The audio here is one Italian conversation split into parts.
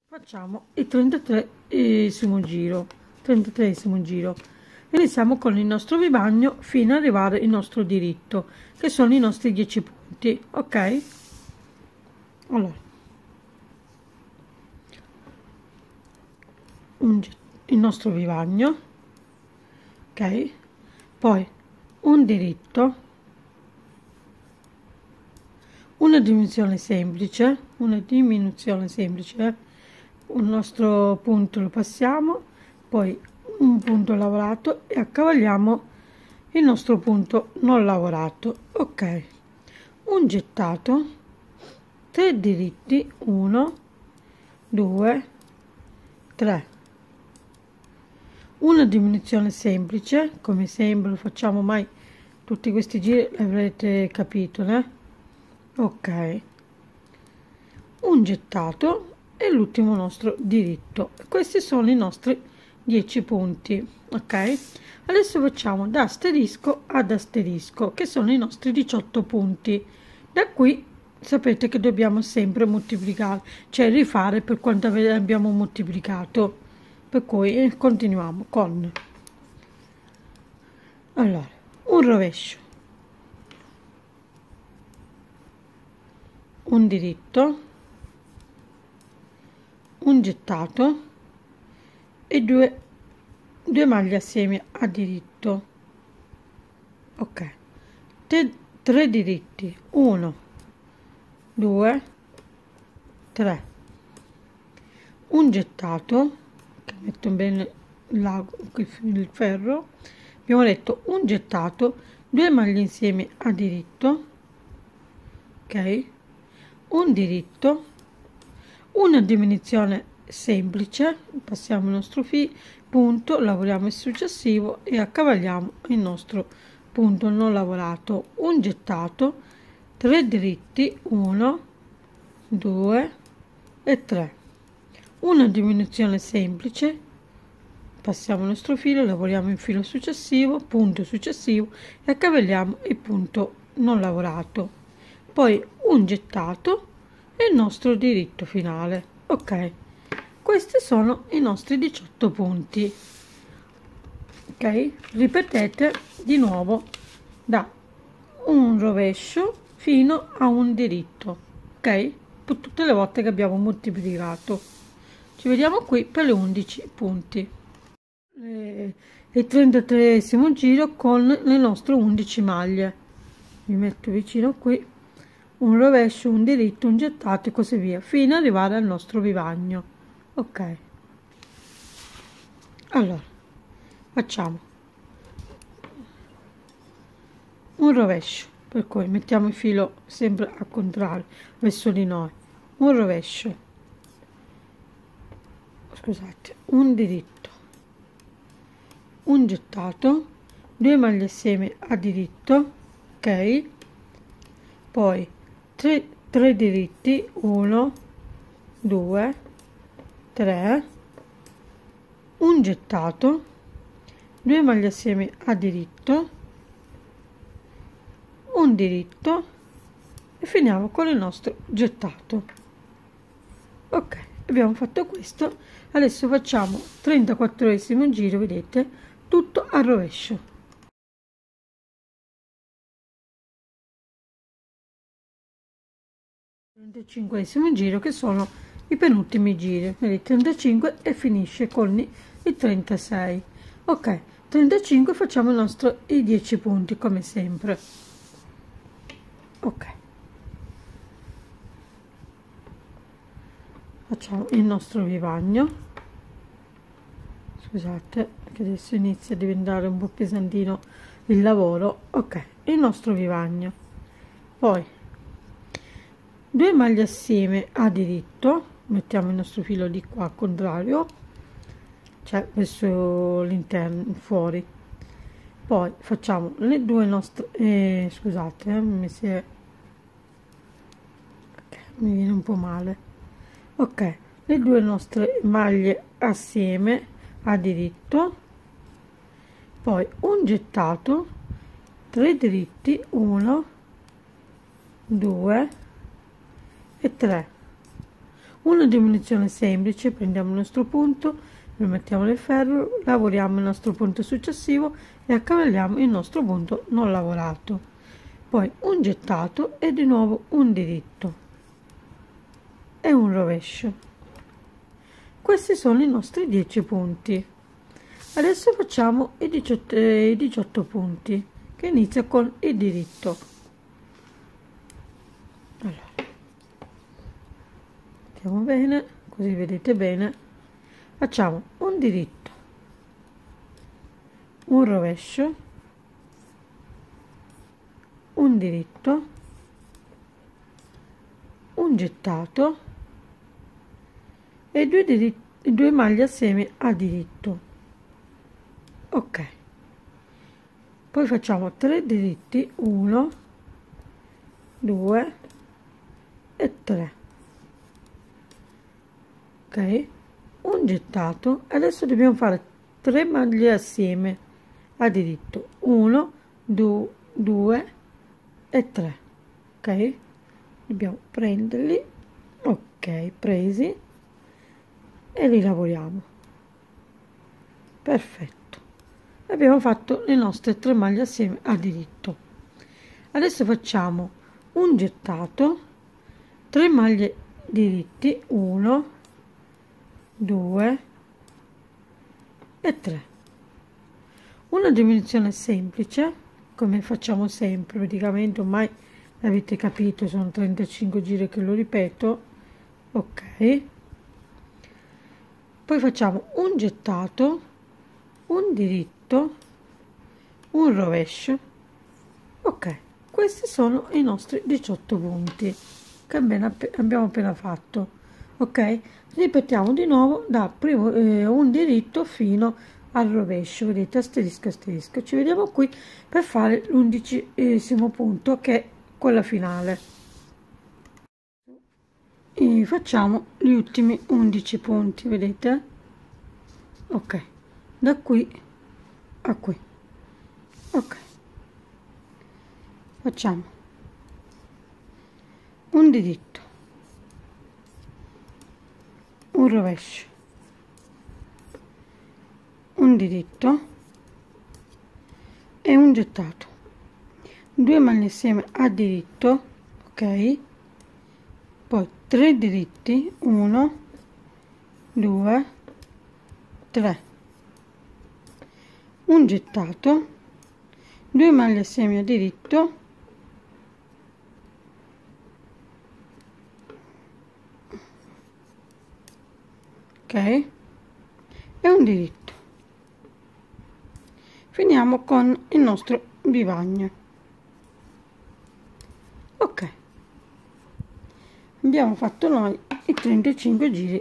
Facciamo il 33esimo giro, 33esimo giro. Iniziamo con il nostro vivagno fino ad arrivare al nostro diritto, che sono i nostri 10 punti, ok? Allora, il nostro vivagno, ok? Poi un diritto, una diminuzione semplice, un nostro punto lo passiamo, poi un punto lavorato e accavalliamo il nostro punto non lavorato, ok? Un gettato, 3 diritti, 1 2 3, una diminuzione semplice, come sempre lo facciamo mai tutti questi giri, avrete capito, ok, un gettato e l'ultimo nostro diritto. Questi sono i nostri 10 punti, ok? Adesso facciamo da asterisco ad asterisco, che sono i nostri 18 punti. Da qui sapete che dobbiamo sempre moltiplicare, cioè rifare per quanto abbiamo moltiplicato, per cui continuiamo con, allora, un rovescio, un diritto, un gettato e due maglie assieme a diritto, ok, 3 diritti, 1 2 3, un gettato, che metto bene il ferro, abbiamo detto un gettato, 2 maglie insieme a diritto, ok, un diritto, una diminuzione semplice, passiamo il nostro punto, lavoriamo il successivo e accavalliamo il nostro punto non lavorato, un gettato, 3 diritti, 1 2 e 3, una diminuzione semplice, passiamo il nostro filo, lavoriamo il filo successivo, punto successivo e accavalliamo il punto non lavorato, poi un gettato e il nostro diritto finale, ok? Questi sono i nostri 18 punti, ok? Ripetete di nuovo da un rovescio fino a un diritto, ok? Per tutte le volte che abbiamo moltiplicato. Ci vediamo qui per le 11 punti. Il 33esimo giro con le nostre 11 maglie. Mi metto vicino qui, un rovescio, un diritto, un gettato e così via, fino ad arrivare al nostro vivagno, ok? Allora, facciamo un rovescio, per cui mettiamo il filo sempre al contrario, verso di noi, un rovescio, scusate, un diritto, un gettato, 2 maglie assieme a diritto, ok? Poi 3 diritti, 1 2 3, un gettato, 2 maglie assieme a diritto, un diritto e finiamo con il nostro gettato, ok? Abbiamo fatto questo, adesso facciamo 34esimo giro, vedete, tutto al rovescio. 35esimo giro, che sono i penultimi giri, il 35 e finisce con il 36, ok? 35 facciamo i 10 punti come sempre, ok? Facciamo il nostro vivagno, scusate che adesso inizia a diventare un po' pesantino il lavoro, ok? Il nostro vivagno, poi 2 maglie assieme a diritto, mettiamo il nostro filo di qua al contrario, cioè verso l'interno, fuori, poi facciamo le due nostre, scusate, mi viene un po' male, ok, le due nostre maglie assieme a diritto, poi un gettato, 3 diritti, 1 2 e 3, una diminuzione semplice, prendiamo il nostro punto, lo mettiamo nel ferro, lavoriamo il nostro punto successivo e accavalliamo il nostro punto non lavorato, poi un gettato e di nuovo un diritto e un rovescio. Questi sono i nostri 10 punti. Adesso facciamo i 18 punti, che inizia con il diritto. Allora, mettiamo bene, così vedete bene. Facciamo un diritto, un rovescio, un diritto, un gettato e due maglie assieme a diritto. Ok, poi facciamo 3 diritti, 1 2 e 3. Ok, un gettato. Adesso dobbiamo fare 3 maglie assieme a diritto, 1 2 e 3. Ok, dobbiamo prenderli, ok, presi, e li lavoriamo. Perfetto, abbiamo fatto le nostre 3 maglie assieme a diritto. Adesso facciamo un gettato, 3 maglie diritti, 1 2 e 3, una diminuzione semplice come facciamo sempre, praticamente ormai avete capito, sono 35 giri che lo ripeto. Ok, poi facciamo un gettato, un diritto, un rovescio. Ok, questi sono i nostri 18 punti che abbiamo appena fatto. Ok, ripetiamo di nuovo da primo un diritto fino al rovescio, vedete, asterisco asterisco. Ci vediamo qui per fare l'11° punto, che è quella finale. E facciamo gli ultimi 11 punti, vedete. Ok, da qui a qui. Ok, facciamo un diritto, un rovescio, un diritto e un gettato, 2 maglie assieme a diritto. Ok, poi 3 diritti, 1 2 3, un gettato, 2 maglie assieme a diritto, ok, e un diritto. Finiamo con il nostro bivagno. Ok, abbiamo fatto noi i 35 giri,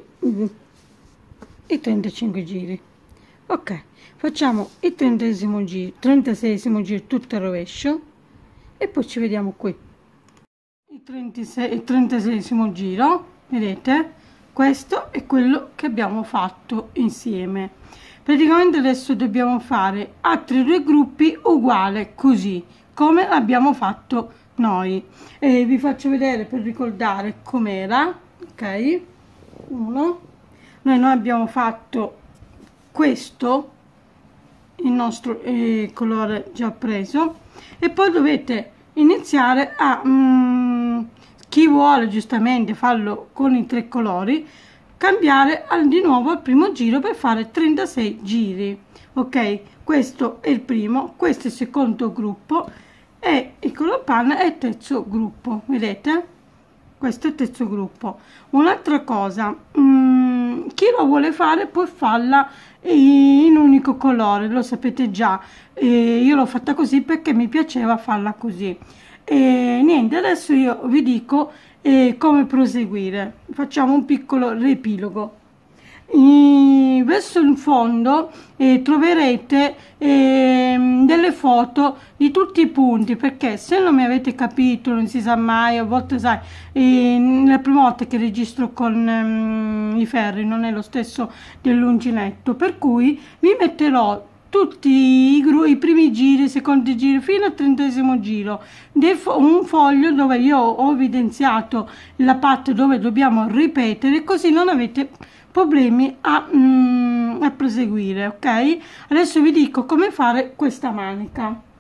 ok, facciamo il 36esimo giro tutto al rovescio e poi ci vediamo qui. Il 36esimo giro, vedete, questo è quello che abbiamo fatto insieme. Praticamente adesso dobbiamo fare altri 2 gruppi uguali, così come abbiamo fatto noi. Vi faccio vedere per ricordare com'era. Ok, noi abbiamo fatto questo, il nostro colore già preso, e poi dovete iniziare a chi vuole giustamente farlo con i 3 colori, cambiare di nuovo al primo giro per fare 36 giri. Ok, questo è il primo, questo è il secondo gruppo e il color panna è il terzo gruppo, vedete, questo è il terzo gruppo. Un'altra cosa, chi lo vuole fare può farla in unico colore, lo sapete già, io l'ho fatta così perché mi piaceva farla così. E niente, adesso io vi dico come proseguire. Facciamo un piccolo riepilogo. Verso il fondo troverete delle foto di tutti i punti, perché se non mi avete capito, non si sa mai, a volte sai, la prima volta che registro con i ferri non è lo stesso dell'uncinetto, per cui vi metterò tutti i primi giri, i secondi giri fino al 30° giro, un foglio dove io ho evidenziato la parte dove dobbiamo ripetere, così non avete problemi a proseguire. Ok, adesso vi dico come fare questa manica.